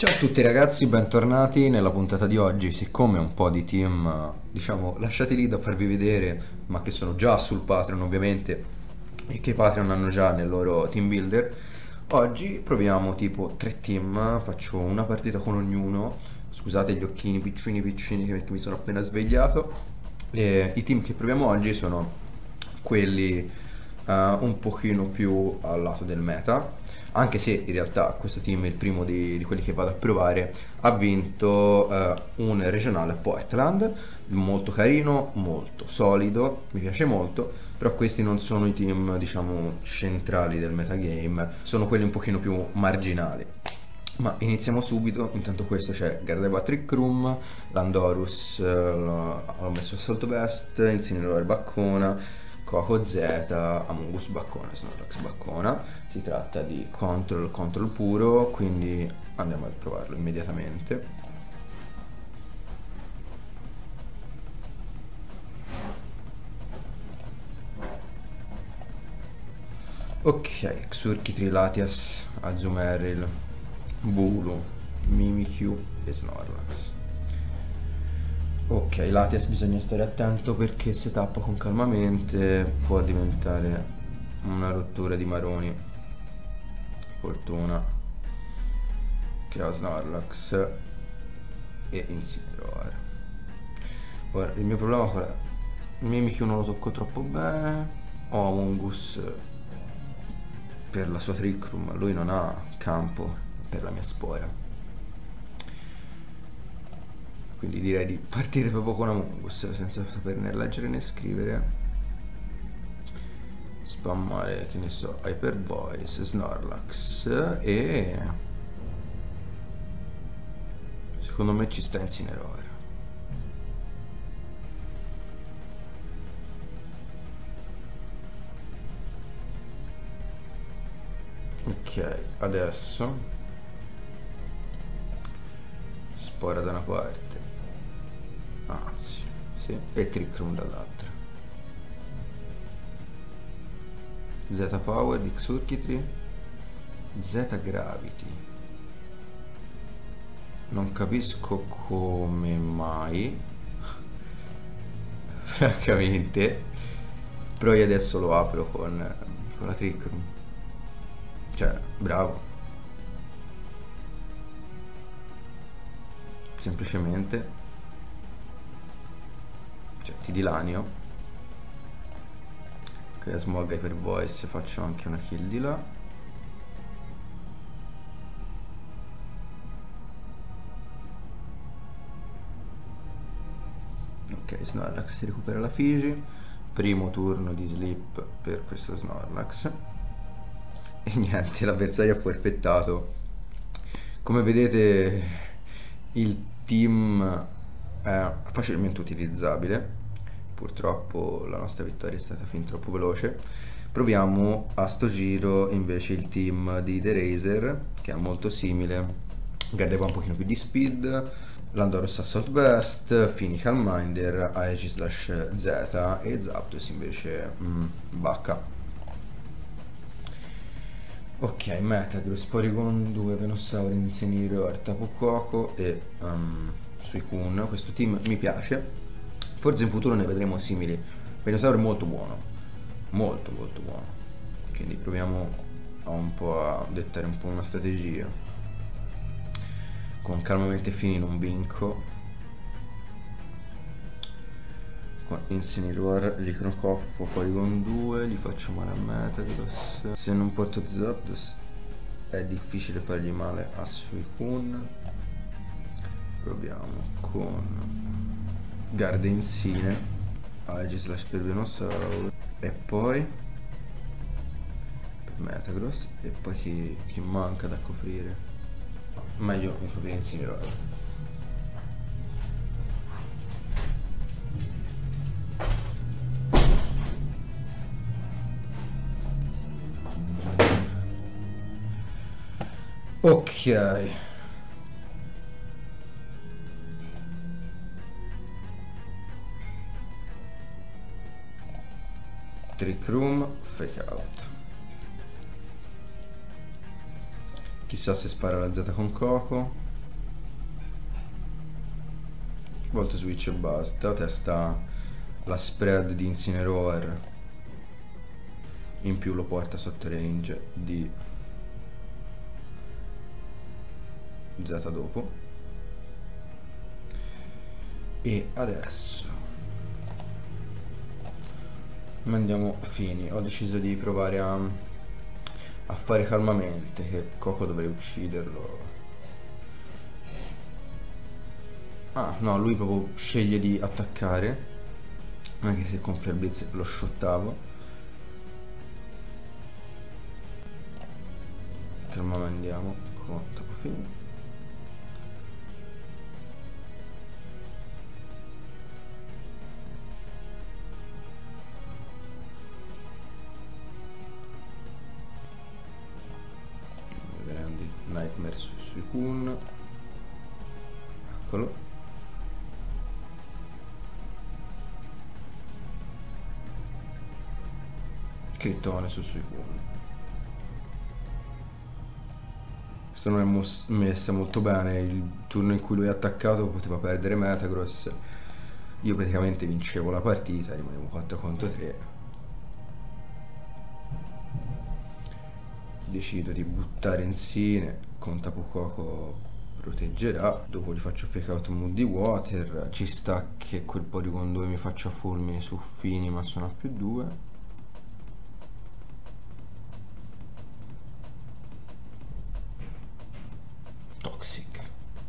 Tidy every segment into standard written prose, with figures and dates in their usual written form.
Ciao a tutti ragazzi, bentornati nella puntata di oggi. Siccome un po' di team, diciamo, lasciati lì da farvi vedere, ma che sono già sul Patreon ovviamente, e che i Patreon hanno già nel loro team builder, oggi proviamo tipo 3 team, faccio una partita con ognuno. Scusate gli occhini piccini piccini che mi sono appena svegliato. E i team che proviamo oggi sono quelli un pochino più al lato del meta, anche se in realtà questo team è il primo di quelli che vado a provare. Ha vinto un regionale a Portland, molto carino, molto solido, mi piace molto, però questi non sono i team, diciamo, centrali del metagame, sono quelli un pochino più marginali. Ma iniziamo subito. Intanto questo c'è Gardevoir Trick Room, Landorus, l'ho messo Assault Vest, Incineroar Baccona, Coco Z, Amogus Baccona, Snorlax Baccona. Si tratta di control puro, quindi andiamo a provarlo immediatamente. Ok, Xurkitree, Latias, Azumarill, Bulu, Mimikyu e Snorlax. Ok, Latias bisogna stare attento perché se tappa con calmamente può diventare una rottura di maroni. Fortuna che ha Snorlax e Incineroar. Ora, il mio problema qual è? Mimikyu non lo tocco troppo bene. Ho Amogus per la sua Trick Room, lui non ha campo per la mia spora, quindi direi di partire proprio con Amogus senza saper né leggere né scrivere, spammare, che ne so, Hyper Voice, Snorlax e secondo me ci sta Incineroar. Ok, adesso spora da una parte, anzi, sì, e Trick Room dall'altra. Z Power di Xurkitree, Z Gravity. Non capisco come mai, francamente, però io adesso lo apro con la Trick Room. Cioè, bravo. Semplicemente, cioè, ti dilanio. Crea Smog Hyper Voice, faccio anche una kill di là. Ok, Snorlax si recupera la Fiji. Primo turno di sleep per questo Snorlax. E niente, l'avversario ha forfettato. Come vedete, il team è facilmente utilizzabile. Purtroppo la nostra vittoria è stata fin troppo veloce. Proviamo a sto giro invece il team di The Razer, che è molto simile. Gardevoir un pochino più di speed, Landorus Assault Vest, Fini Calminder, Aegislash Z e Zapdos invece Bacca. Ok, Metagross, Porygon 2, Venusaur, Incineroar, Tapu Koko e Suicune. Questo team mi piace. Forse in futuro ne vedremo simili. Venusaur è molto buono, molto molto buono. Quindi proviamo un po' a dettare un po' una strategia. Con calmamente Fini non vinco. Con Incineroar gli crocoffo Porygon 2, gli faccio male a Metagross. Se non porto Zapdos è difficile fargli male a Suicune. Proviamo con Gardenzine, Aegislash per Venusaur e poi per Metagross. E poi chi manca da coprire? Meglio mi coprire Incineroar. Ok. Trick Room, Fake Out. Chissà se spara la Z con Coco. Volt switch e basta. Testa la spread di Incineroar, in più lo porta sotto range di Z dopo. E adesso mandiamo Fini. Ho deciso di provare a fare calmamente, che Coco dovrei ucciderlo. Ah no, lui proprio sceglie di attaccare, anche se con Flare Blitz lo shottavo. Calmamente andiamo con Tapu Fini. Nightmare su Suicune. Eccolo. Crittone su Suicune. Questo non è messa molto bene. Il turno in cui lui è attaccato poteva perdere Metagross. Io praticamente vincevo la partita, rimanevo 4 contro 3. Decido di buttare Ensine, con Tapu Koko proteggerà. Dopo gli faccio fake out Muddy Water. Ci sta che quel Porygon 2 mi faccia fulmine su Fini, ma sono a +2. Toxic.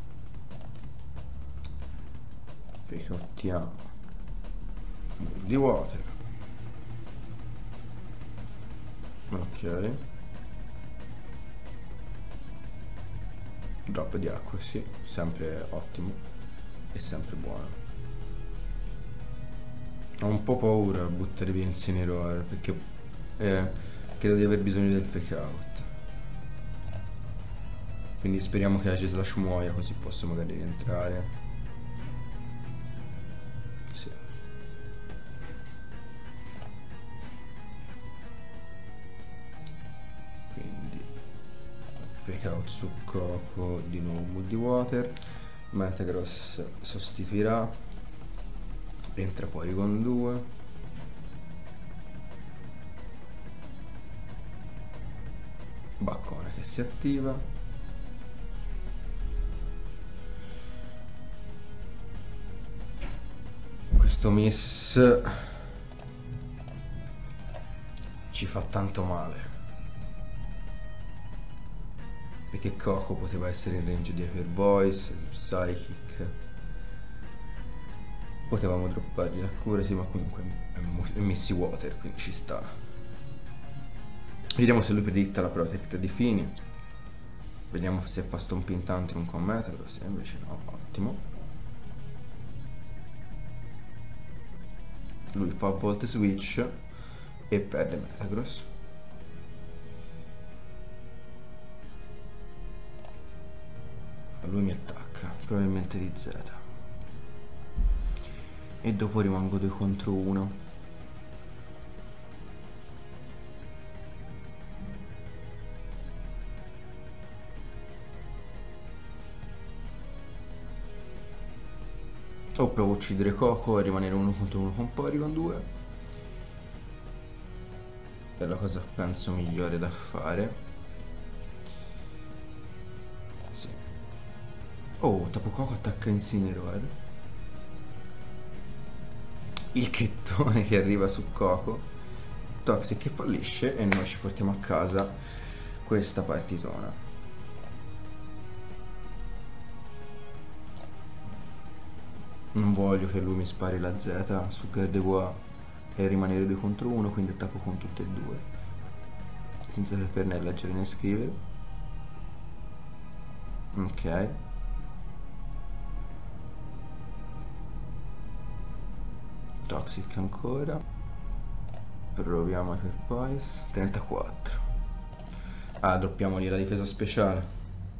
Fake outtiamo Muddy Water. Ok. Drop di acqua, sì, sempre ottimo e sempre buono. Ho un po' paura a buttare via Incineroar perché credo di aver bisogno del fake out. Quindi speriamo che Aegislash muoia, così posso magari rientrare. Sì. Fake out su Coco, di nuovo Muddy Water. Metagross sostituirà. Entra Porygon 2. Baccone che si attiva. Questo miss ci fa tanto male, perché Coco poteva essere in range di Hyper Voice, di Psychic. Potevamo droppargli l'accuracy, ma comunque è Misty Water, quindi ci sta. Vediamo se lui preditta la Protect di Fini. Vediamo se fa Stomping Tantrum con Metagross, e invece no, ottimo. Lui fa Volt Switch e perde Metagross. Lui mi attacca, probabilmente di Z. E dopo rimango 2 contro 1. O provo a uccidere Coco e rimanere 1 contro 1 con Porygon 2. È la cosa penso migliore da fare. Oh, Tapu Koko attacca Incineroar. Il crittone che arriva su Coco. Toxic che fallisce e noi ci portiamo a casa questa partitona. Non voglio che lui mi spari la Z su Gardevoir e rimanere 2 contro 1, quindi attacco con tutte e due. Senza saperne leggere né scrivere. Ok. Toxic ancora. Proviamo Hyper Voice. 34. Ah, droppiamogli la difesa speciale.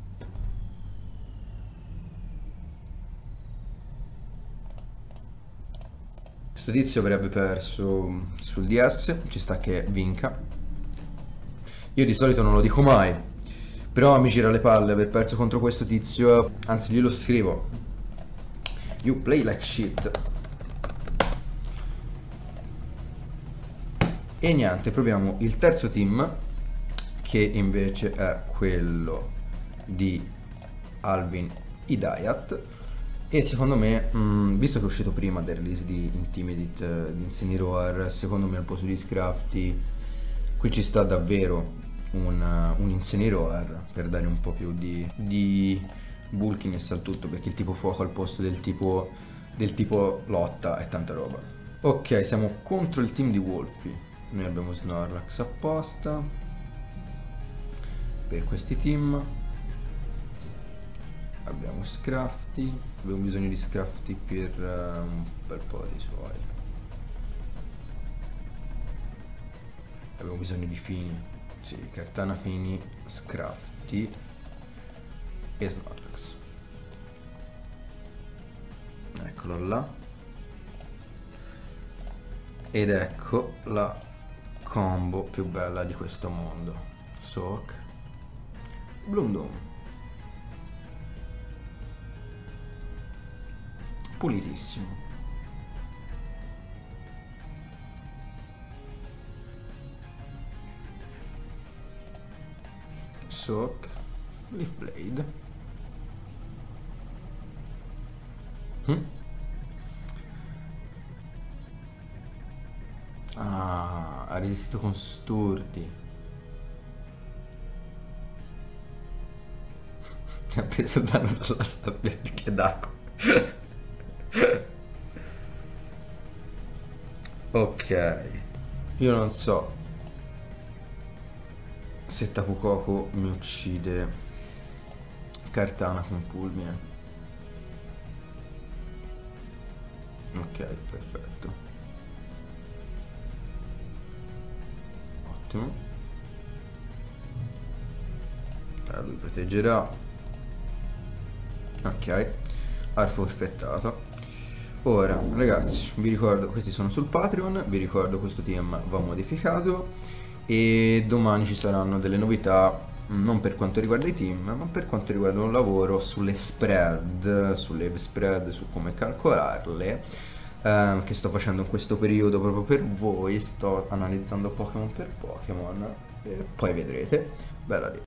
Questo tizio avrebbe perso sul DS. Ci sta che vinca. Io di solito non lo dico mai, però mi gira le palle aver perso contro questo tizio. Anzi, glielo scrivo. You play like shit. E niente, proviamo il terzo team, che invece è quello di Alvin Hidayat. E secondo me, visto che è uscito prima del release di Intimidate di Incineroar, secondo me al posto di Scrafty qui ci sta davvero un Incineroar per dare un po' più di bulkiness al tutto, perché il tipo fuoco al posto del tipo lotta è tanta roba. Ok, siamo contro il team di Wolfie. Noi abbiamo Snorlax apposta per questi team. Abbiamo Scrafty, abbiamo bisogno di Scrafty per un bel po' di suoi. Abbiamo bisogno di Fini, sì, Kartana, Fini, Scrafty e Snorlax. Eccolo là. Ed ecco la combo più bella di questo mondo. Soak, Bloom Dome. Pulitissimo. Soak, Leaf Blade. Ah, ha resistito con Sturdy. Ha preso danno dalla sabbia perché è d'acqua. Ok, io non so se Tapu Koko mi uccide Kartana con fulmine. Ok, perfetto. Ottimo. Lui proteggerà. Ok, arfo effettato. Ora ragazzi, vi ricordo, questi sono sul Patreon, vi ricordo questo team va modificato e domani ci saranno delle novità, non per quanto riguarda i team, ma per quanto riguarda un lavoro sulle spread, sulle spread, su come calcolarle, che sto facendo in questo periodo proprio per voi. Sto analizzando Pokémon per Pokémon e poi vedrete. Bella lì.